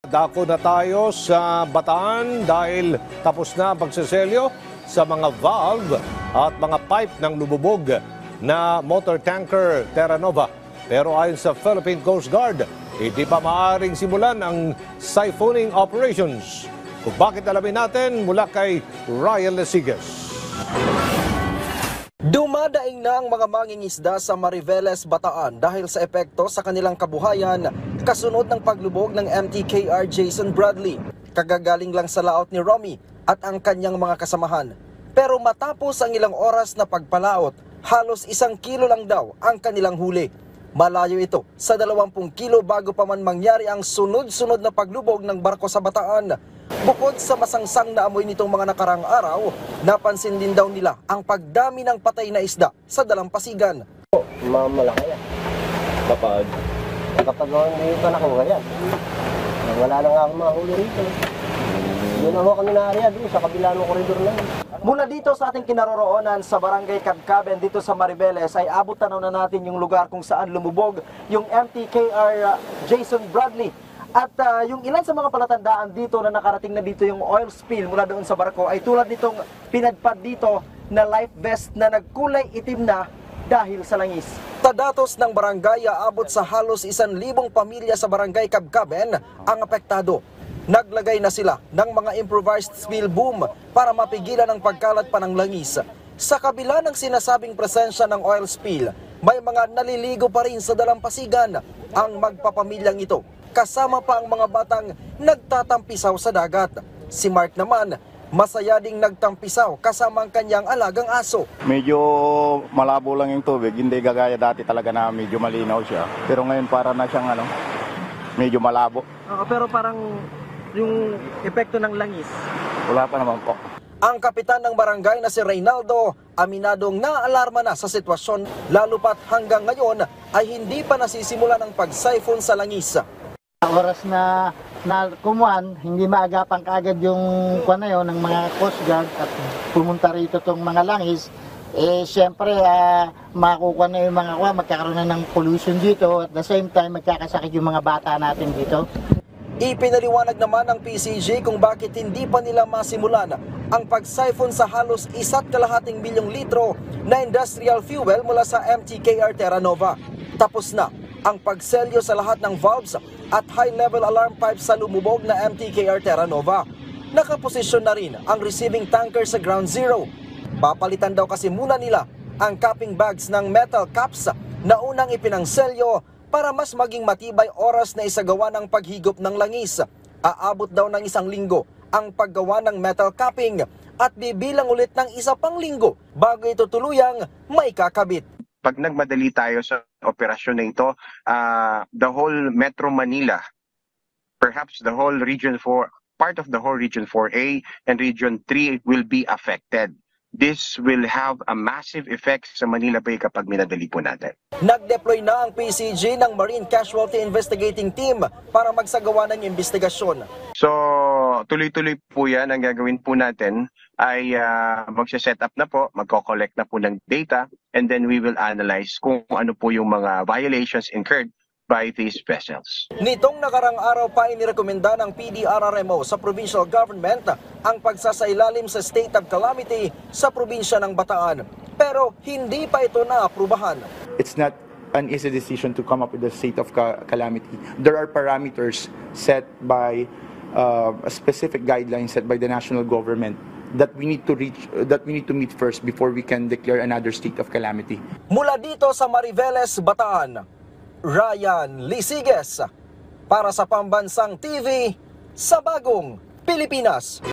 Dako na tayo sa Bataan dahil tapos na ang pagseselyo sa mga valve at mga pipe ng lumubog na motor tanker Terra Nova. Pero ayon sa Philippine Coast Guard, hindi pa maaaring simulan ang siphoning operations. Kung bakit alamin natin mula kay Ryan Lesigas. Dumadaing na ang mga mangingisda sa Mariveles, Bataan dahil sa epekto sa kanilang kabuhayan kasunod ng paglubog ng MTKR Jason Bradley. Kagagaling lang sa laot ni Romy at ang kanyang mga kasamahan. Pero matapos ang ilang oras na pagpalaot, halos 1 kilo lang daw ang kanilang huli. Malayo ito sa 20 kilo bago pa man mangyari ang sunod-sunod na paglubog ng barko sa Bataan. Bukod sa masangsang na amoy nitong mga nakarang araw, napansin din daw nila ang pagdami ng patay na isda sa dalampasigan. Malaki yan. Kapag hindi pa nakuha yan, wala na nga akong mahuli rito. Doon ako kami naariya doon sa kabila ng koridor na yun. Mula dito sa ating kinaroroonan sa Barangay Cabcaben dito sa Mariveles ay abot tanaw na natin yung lugar kung saan lumubog yung MTKR Jason Bradley. At yung ilan sa mga palatandaan dito na nakarating na dito yung oil spill mula doon sa barko ay tulad nitong pinadpad dito na life vest na nagkulay itim na dahil sa langis. Tadatos ng barangay aabot sa halos 1,000 pamilya sa Barangay Cabcaben ang apektado. Naglagay na sila ng mga improvised spill boom para mapigilan ang pagkalat pa ng langis. Sa kabila ng sinasabing presensya ng oil spill, may mga naliligo pa rin sa dalampasigan ang magpapamilyang ito. Kasama pa ang mga batang nagtatampisaw sa dagat. Si Mark naman, masaya ding nagtampisaw kasama ang kanyang alagang aso. Medyo malabo lang yung tubig, hindi gagaya dati talaga na medyo malinaw siya. Pero ngayon para na siyang medyo malabo. Pero parang yung epekto ng langis. Wala pa naman po. Ang kapitan ng barangay na si Reynaldo, aminadong naalarma na sa sitwasyon, lalo pat hanggang ngayon ay hindi pa nasisimulan ang pag-siphon sa langis. Oras na kumuhan, hindi maagapan kaagad yung kuwan na yun ng mga Coast Guard at pumunta rito tong mga langis, siyempre makukuha na yung mga kuwan, magkakaroon na ng pollution dito at the same time magkakasakit yung mga bata natin dito. Ipinaliwanag naman ng PCG kung bakit hindi pa nila masimulan ang pag-siphon sa halos 1.2 milyong litro na industrial fuel mula sa MTKR Terra Nova. Tapos na ang pagselyo sa lahat ng valves at high-level alarm pipes sa lumubog na MTKR Terra Nova. Nakaposisyon na rin ang receiving tanker sa ground zero. Papalitan daw kasi muna nila ang capping bags ng metal caps na unang ipinangselyo para mas maging matibay oras na isagawa ng paghigop ng langis. Aabot daw ng 1 linggo ang paggawa ng metal capping at bibilang ulit ng 1 pang linggo bago ito tuluyang may kakabit. Pag nagmadali tayo sa operasyon na ito, the whole Metro Manila, perhaps the whole Region 4, part of the whole Region 4A and Region 3 will be affected. This will have a massive effect sa Manila Bay kapag minadali po natin. Nag-deploy na ang PCG ng Marine Casualty Investigating Team para magsagawa ng investigasyon. So, tuloy-tuloy po yan. Ang gagawin po natin ay magse-set up na po, magko-collect na po ng data, and then we will analyze kung ano po yung mga violations incurred by these vessels. Nitong nakarang araw pa inirekomenda ng PDRRMO sa provincial government ang pagsasailalim sa state of calamity sa probinsya ng Bataan. Pero hindi pa ito naaprubahan. It's not an easy decision to come up with a state of calamity. There are parameters set by specific guidelines set by the national government that we need to meet first before we can declare another state of calamity. Mula dito sa Mariveles, Bataan, Ryan Lesigas para sa Pambansang TV sa Bagong Pilipinas.